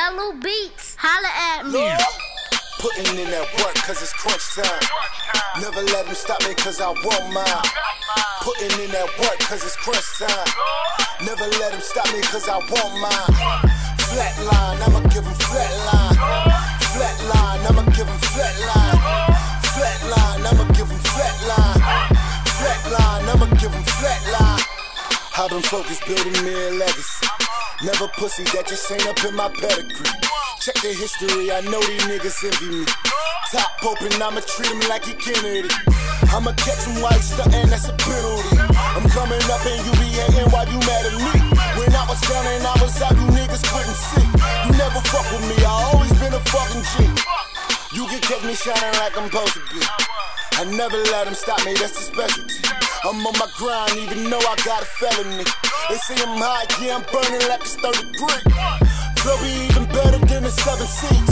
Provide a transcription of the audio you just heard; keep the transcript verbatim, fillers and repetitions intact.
Lou Beats. Holla at me. Yeah. Putting in that work cause it's crunch time. Never let them stop me cause I want mine. Putting in that work cause it's crunch time. Never let them stop me cause I want mine. Flatline, I'ma give them flatline. Flatline, I'ma give them flatline. Flatline, I'ma give them flatline. Flatline, I'ma give them flatline. I've been focused building me a legacy. Never pussy, that just ain't up in my pedigree. Check the history, I know these niggas envy me. Top open, I'ma treat him like he Kennedy. I'ma catch him while he's stuntin', that's a penalty. I'm coming up and you be hating while you mad at me. When I was down and I was out, you niggas couldn't see. You never fuck with me, I always been a fucking G. You can catch me shining like I'm supposed to be. I never let them stop me, that's the specialty. I'm on my grind even though I got a felony. They say I'm hot, yeah I'm burning like it's third degree. Flow be even better